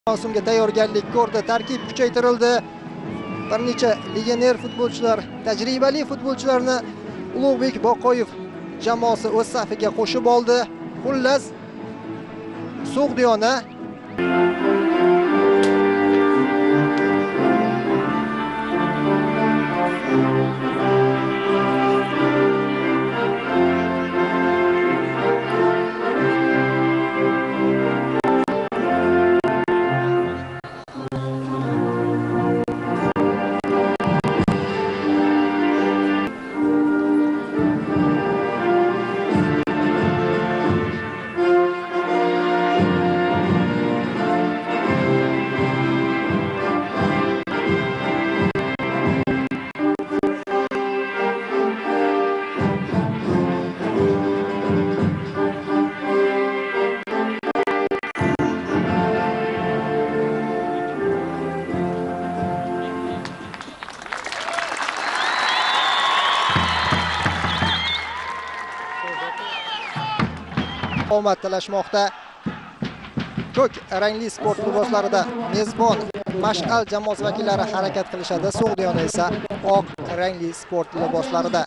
mavsumga tayyorgarlik ko'rdi. Tarkib kuchaytirildi. Bir necha legioner futbolchilar, tajribali futbolchilarni Ulug'bek Boqoyev jamoasi o'z safiga qo'shib oldi. Xullas, So'g'diyona omad tilashmoqda. Ko'k rangli sport liboslarida mezbon Mash'al jamoasi vakillari harakat qilishadi. So'g'diyona esa oq rangli sport liboslarida.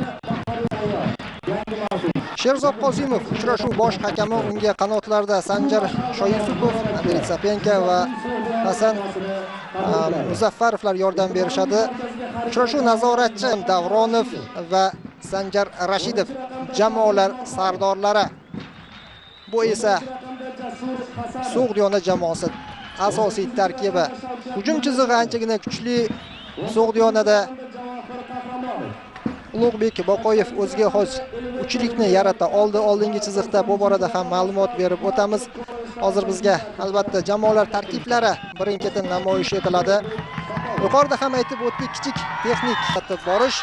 Sherzod Qosimov uchrashuv bosh hakami, unga qanotlarda Sanjar Shoyusupov, Andrey Sapenka va Hasan Muzaffarovlar yordam berishadi. Uchrashuv nazoratchi Davronov va Sanjar Rashidov jamoalar sardorlari. Bu esa So'g'diyona jamoasi asosiy tarkibi. Hujum chizig'i anchagina kuchli. So'g'diyonada Ulug'bek Boqoyev o'ziga xos uchlikni yarata oldi. Oldingi chiziqda bu borada ham ma'lumot berib o'tamiz. Hozir bizga albatta jamoalar tarkiblari birin-ketin namoyish etiladi. Yuqorida ham aytib o'tdik, kichik texnik tartib borish.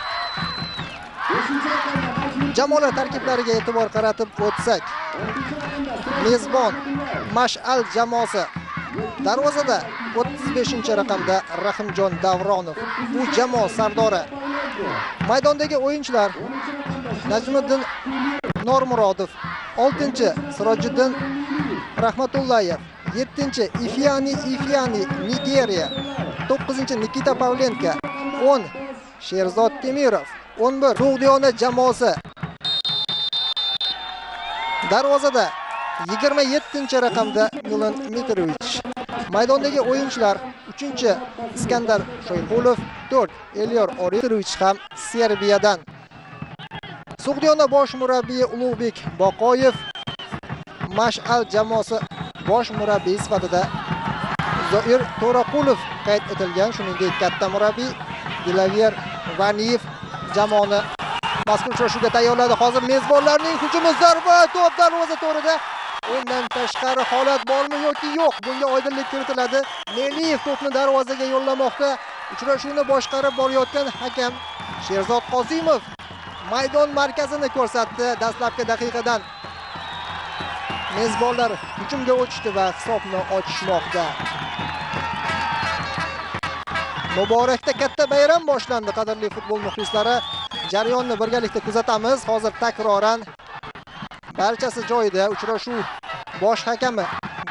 Jamoalar tarkiblariga e'tibor qaratib o'tsak, mezbon Mash'al jamoasi darvozada 35-raqamda Rahimjon Davronov, bu jamoa sardori. Maydondagi o'yinchilar: Najmiddin Normurodov, 6-Sirojiddin Rahmatullayev, 7-Ifyani Nigeriya, 9-Nikita Pavlenko, 10 Sherzod Temirov, 11 So'g'diyona jamoasi darvozada 27-raqamda Milan Mitrovich. Maydondagi o'yinchilar: 3-Iskandar Shoyqulov, 4 Elyor Oritovich ham Serbiyadan. So'g'diyona bosh murabbiyi Ulug'bek Boqoyev, Mash'al jamoasi bosh murabbiyi sifatida Zoir To'raqulov qayd etilgan. Shuningdek, katta murabbiy Dilaver Vaniyev jamoani mazkur uchrashuvga tayyorladi. Hozir mezbonlarning hujumi, zarba, to'p darvoza to'rida. O'yindan tashqari holat bormi yoki yo'q? Bunga oydinlik kiritiladi. Meliyev to'pni darvozaga yo'llamoqda. Uchrashuvni boshqarib borayotgan hakam Sherzod Qosimov maydon markazini ko'rsatdi. Dastlabki daqiqadan mezbonlar hujumga o'tishdi va hisobni ochishmoqda. Muborakda katta bayram boshlandi, qadrli futbol muxlislari. Jarayonni birgalikda kuzatamiz. Hozir takroran barchasi joyida. Uchrashuv bosh hakami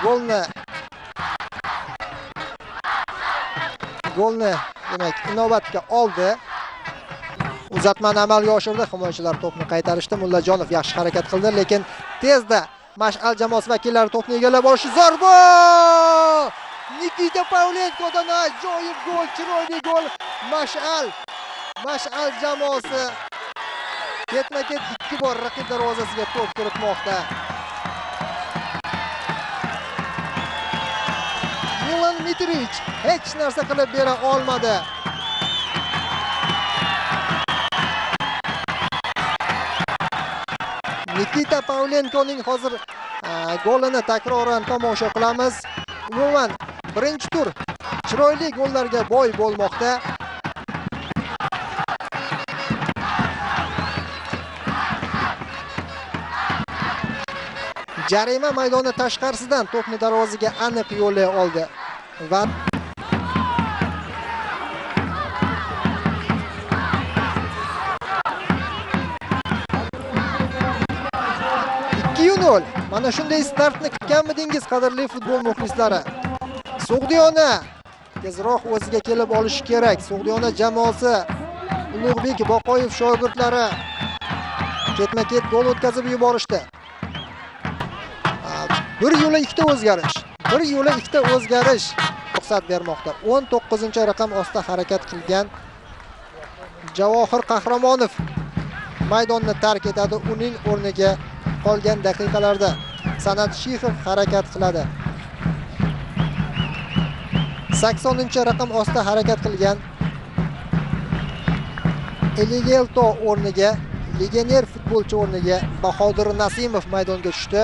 golni demak inobatga oldi. Uzatmani amalga oshirdi. Himoyachilar to'pni qaytarishdi. Mullajonov yaxshi harakat qildi, lekin tezda Mash'al jamoasi vakillari to'pni egallab olishi. Zarba! Nikita Pavlenkodan ajoyib gol, chiroyli gol. Mash'al jamoasi ketma-ket 2 bor raqib darvozasiga to'p kiritmoqda. Milan Mitrovich hech narsa qilib bera olmadi. Nikita Pavlenkoning hozir golini takroran tomosha qilamiz. Umuman birinchi tur chiroyli gollarga boy bo'lmoqda. Jarima maydoni tashqarisidan to'pni darvozaga aniq yo'llay oldi va 2-0. Mana shunday startni kutganmidingiz, qadrli futbol muxlislari? Sug'diyona tezroq o'ziga kelib olishi kerak. Sug'diyona jamoasi Ulug'bek Boqoyev shogirdlari ketma-ket gol o'tkazib yuborishdi. Bir yo'la ikkita o'zgarish. Ruxsat bermoqda. 19-raqam ostida harakat qilgan Javohir Qahramonov maydonni tark etadi. Uning o'rniga qolgan daqiqalarda San'at Shixov harakat qiladi. 80-raqam ostida harakat qilgan Eligelto o'rniga, legioner futbolchi o'rniga Bahodir Nasimov maydonga tushdi.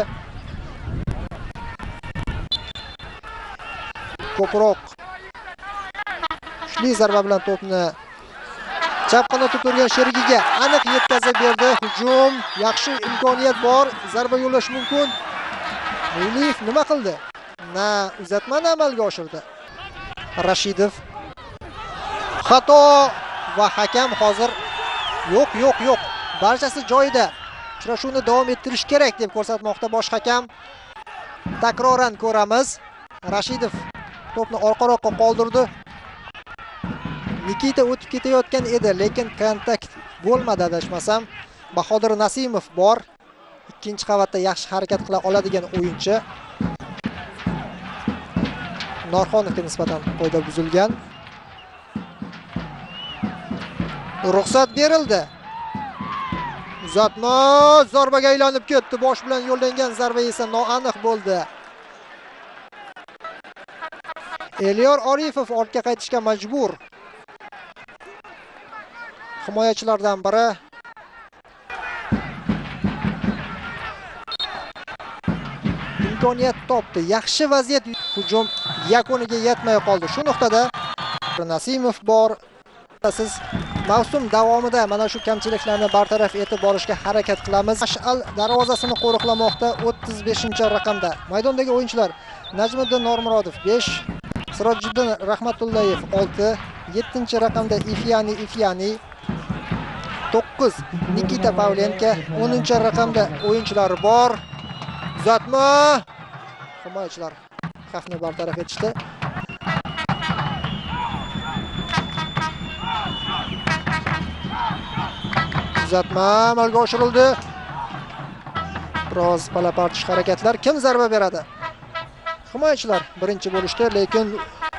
Ko'proq kuchli zarba bilan to'pni chap qanotda turgan sherigiga aniq yetkazib berdi. Hujum, yaxshi imkoniyat bor, zarba yo'llash mumkin. Muliyev nima qildi? Uzatmani amalga oshirdi. Rashidov xato va hakam hozir yo'q. Barchasi joyida. Uchrashuvni davom ettirish kerak deb ko'rsatmoqda bosh hakam. Takroran ko'ramiz. Rashidov to'pni orqaroqqa qoldirdi. Nikita o'tib ketayotgan edi, lekin kontakt bo'lmadi adashmasam. Bahodir Nasimov bor. Ikkinchi qavatda yaxshi harakat qila oladigan o'yinchi. Norxonovga nisbatan qoida buzilgan. Ruxsat berildi. Uzatma zarbaga aylanib ketdi. Bosh bilan yo'llangan zarba esa noaniq bo'ldi. Elyor Orifov ortga qaytishga majbur. Himoyachilardan biri imkoniyat topdi. Yaxshi vaziyat, hujum yakuniga yetmay qoldi. Shu nuqtada Nasimov bor. Siz mavsum davomida mana shu kamchiliklarni bartaraf etib borishga harakat qilamiz. Mash'al darvozasini qo'riqlamoqda 35-raqamda. Maydondagi o'yinchilar: Najmiddin Normurodov 5, Sirojiddin Rahmatullayev 6, 7-raqamda Ifyani 9, Nikita Pavlenko 10-raqamda o'yinchilar bor. Uzatma. Himoyachilar xavfni bartaraf etishdi. Uzatma amalga oshirildi. Biroz palapartish harakatlar. Kim zarba beradi? Himoyachilar birinchi bo'lishdi, lekin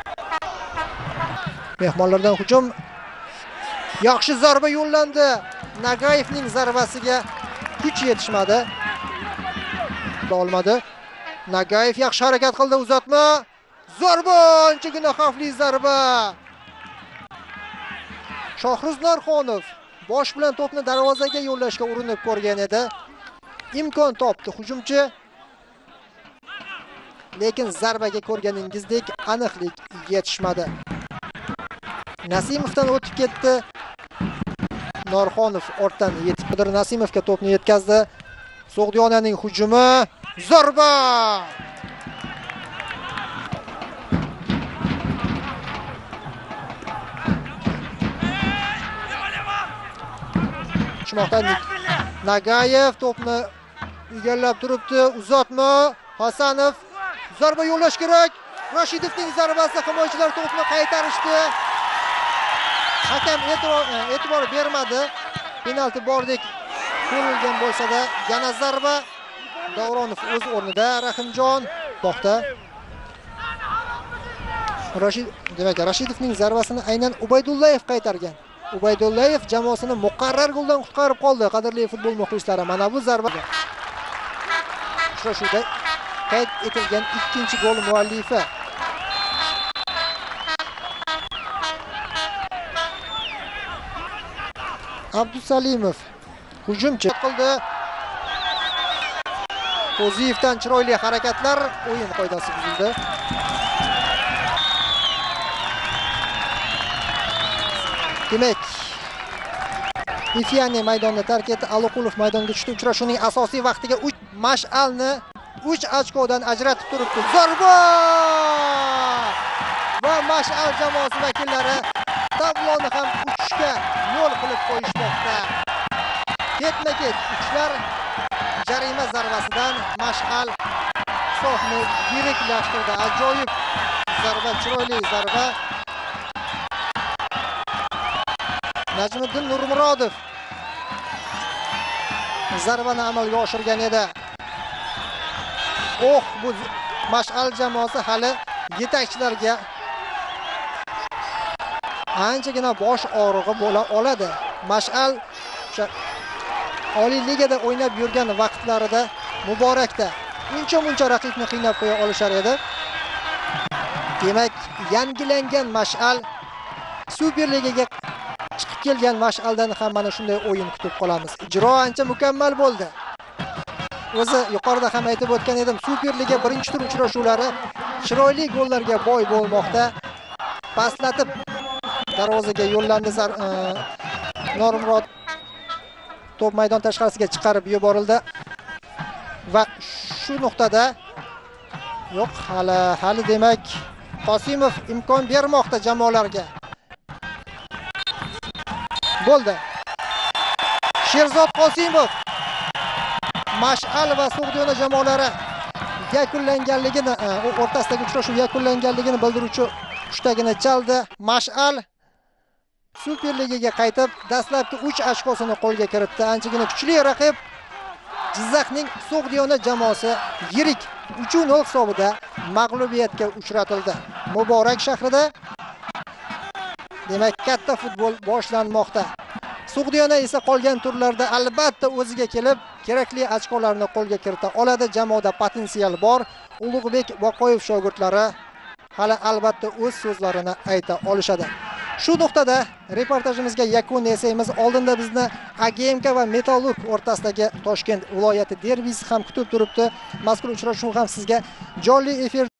mehmonlardan hujum. Yaxshi zarba yo'llandi. Nagayevning zarbasiga kuch yetishmadi. Olmadi. Nagayev yaxshi harakat qildi. Uzatma. Zarba, anchagina xavfli zarba. Shohriz Norxonov bosh bilan to'pni darvozaga yo'llashga urinib ko'rgan edi. Imkon topdi hujumchi. Lekin zarbaga ko'rganingizdek aniqlik yetishmadi. Nasimovdan o'tib ketdi. Norxonov ortdan yetib keldi. Nasimovga to'pni yetkazdi. Sug'diyonaning hujumi. Zarba! Nagayev to'pni egallab turibdi. Uzatma. Hasanov zarba yo'llash kerak. Rashidovning zarbasi, himoyachilar to'pni qaytarishdi. Hakam e'tibor bermadi. Penalti bordek ko'rilgan bo'lsa-da, yana zarba. Davronov o'z o'rnida, Rahimjon to'xta. Rashidovning zarbasini aynan Ubaydullayev qaytargan. Ubaydullayev jamoasini muqarrar goldan qutqarib qoldi. Qadrli futbol muxlislari, mana bu zarba. Uchrashuvda qayd etilgan ikkinchi gol muallifi. Abdusalimov hujumchi qildi. Poziyevdan chiroyli harakatlar, o'yin qoidasi buzildi. Demak, Ifyani maydonni tark etdi, Aliqulov maydonga tushdi. Uchrashuvning asosiy vaqtiga 3 mash'alni 3 ochkodan ajratib turibdi. Zarba! Va mash'al jamoasi vakillari tabloni ham 3 ga yo'l qilib qo'yishmoqda. Ketma-ket uchlar jarima zarbasidan mash'al hisobni yiriklashtirdi. Ajoyib zarba, chiroyli zarba. Najmiddin Nurmurodov zarbani amalga oshirgan edi. Bu Mash'al jamoasi hali yetakchilarga anchagina bosh og'rig'i bo'la oladi. Mash'al o'sha Oliy ligada o'ynab yurgan vaqtlarida Muborakda uncha raqibni qiynab qo'ya olishar edi. Demak, yangilangan Mash'al Super Ligaga chiqib kelgan Mash'aldan ham mana shunday o'yin kutib qolamiz. Ijro ancha mukammal bo'ldi. O'zi yuqorida ham aytib o'tgan edim, Super Liga birinchi tur uchrashuvlari chiroyli gollarga boy bo'lmoqda. Pastlatib darvozaga yo'llandi Nurmurod to'p maydon tashqarisiga chiqarib yuborildi va shu nuqtada yo'q, hali demak Qosimov imkon bermoqda jamoalarga. Bo'ldi. Sherzod Qosimov Mash'al va Sug'diyona jamoalari yakunlanganligini, o'rtasidagi uchrashuv yakunlanganligini bildiruvchi pushtagini chaldi. Mash'al Super Ligaga qaytib, dastlabki 3 ochkosini qo'lga kiritdi. Anchagina kuchli raqib Jizzaxning Sug'diyona jamoasi yirik 3-0 hisobida mag'lubiyatga uchratildi. Muborak shahrida demak katta futbol boshlanmoqda. Sug'diyona esa qolgan turlarda albatta o'ziga kelib, kerakli ochkolarni qo'lga kirita oladi. Jamoada potensial bor. Ulug'bek Boqoyev shogirdlari hali albatta o'z so'zlarini ayta olishadi. Shu nuqtada reportajimizga yakun yasaymiz. Oldinda bizni AGMK va Metallurg o'rtasidagi Toshkent viloyati derbisi ham kutib turibdi. Mazkur uchrashuv ham sizga jonli efir